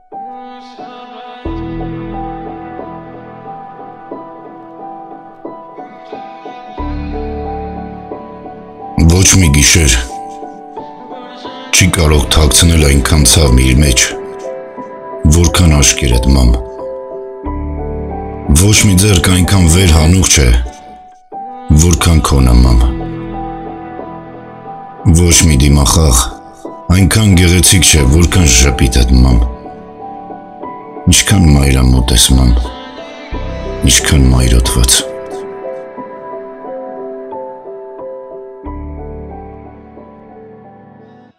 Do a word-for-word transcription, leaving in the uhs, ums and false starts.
Ոչ մի գիշեր չի կարող թաքցնել այնքան ցավն իր մեջ, որքան աչքերդ մամ։ Ոչ մի ձեռք այնքան վեր հանուղ չէ, որքան քոնը մամ։ Ոչ մի դիմախաղ այնքան գեղեցիկ չէ, որքան ժպիտդ մամ։ Ինչքան մայրամոտ ես մամ, ինչքան մայրոթված։